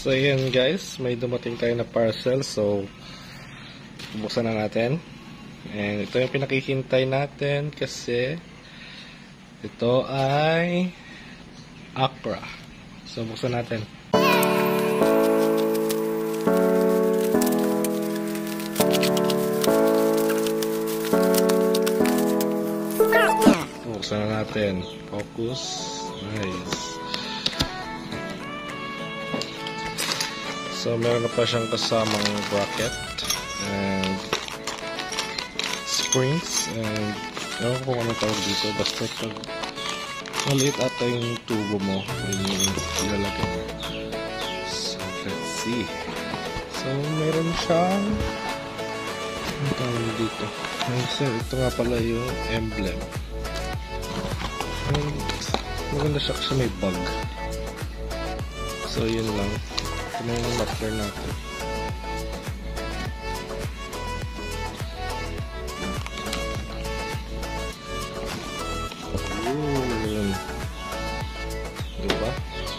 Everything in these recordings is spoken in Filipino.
So yan guys, may dumating tayo na parcel. So buksan na natin. And ito yung pinakihintay natin kasi ito ay Accra. So buksan natin. Buksan na natin. Focus. Nice. So meron na pa siyang kasamang bracket and springs and ewan ko kung anong tawag dito, basta pag maliit ata yung tubo mo yun yung ilalagay mo. So let's see. So meron siyang anong tawag dito, ito nga pala yung emblem and maganda siya kasi may bug. So yun lang, ito na yung muffler natin. Diba?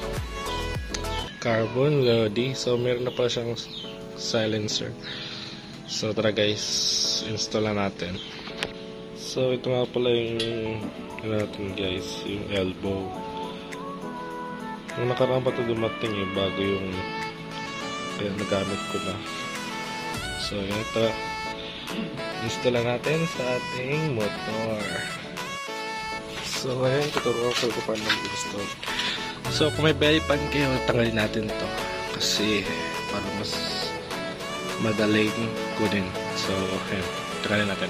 Carbon Lodi. So meron na pa siyang silencer. So tara guys, install na natin. So ito nga pala yung natin guys, yung elbow. Nung nakaraan pa ito dumating bago yung kaya nagamit ko na. So ito, install na natin sa ating motor. So ngayon tuturuan ko kung paano mag-install. So kung may belly pan kayo, tanggalin natin to kasi para mas madaling kunin. So ayan, tanggalin natin.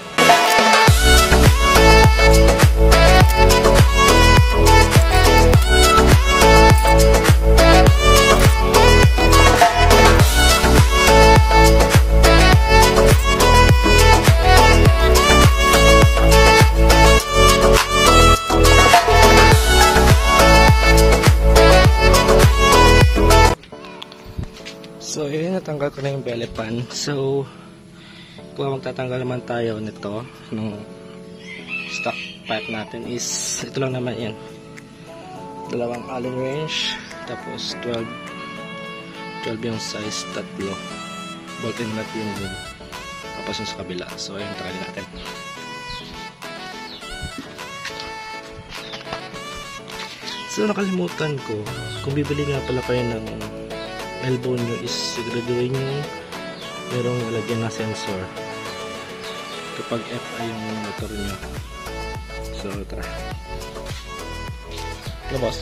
So yun, natanggal ko na yung belly pan. So kung magtatanggal naman tayo nito ng stock pipe natin is ito lang naman yan, dalawang Allen wrench, tapos 12 yung size, tatlo bolt and nut yun dun, tapos yung sa kabila. So ayun, tanggalin natin. So nakalimutan ko, kung bibili nga pala kayo ng elbow nyo is siguraduhin nyo merong lagyan na sensor kapag FI yung motor nyo. So tara, labas.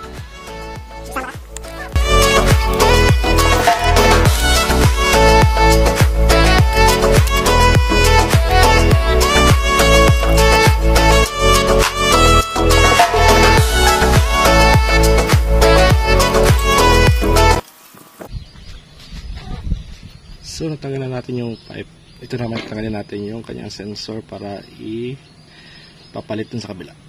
So natanggal na natin yung pipe. Ito naman, tanggalin natin yung kanyang sensor para ipapalit dun sa kabila.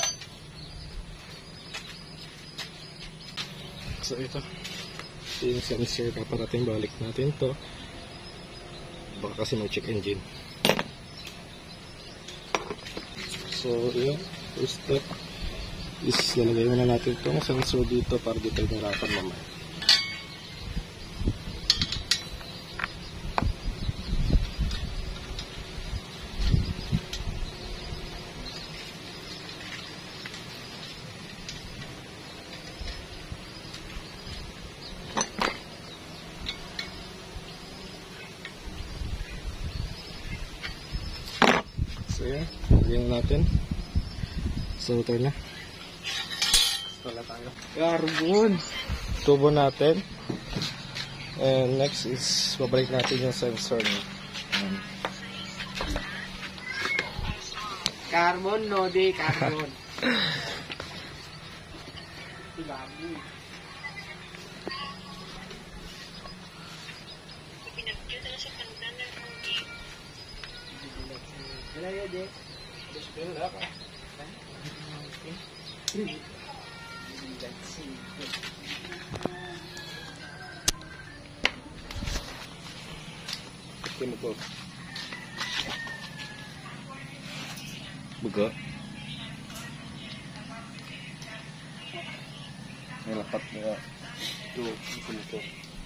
So ito yung sensor, dapat natin balik natin to, baka kasi may check engine. So yun, first step is lalagay muna natin itong sensor dito para dito yung harapan naman. So yan, lagyan natin. So ito na. Wala tayo. Carbon! Tubo natin. And next is babalik natin yung sensor niya. Carbon, Lodi, carbon. Ilabi. Wala yun eh. Wala ka. Ito mo po. Buga. May lapat na ito. Ito.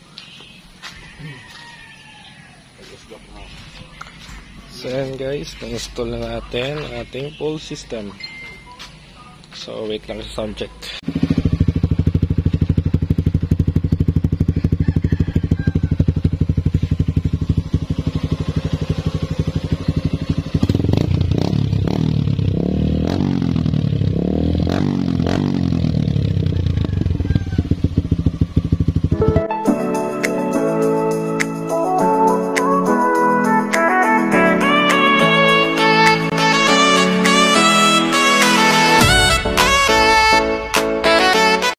So yan guys, na-install na natin ang ating pull system. So wait lang sa sound check.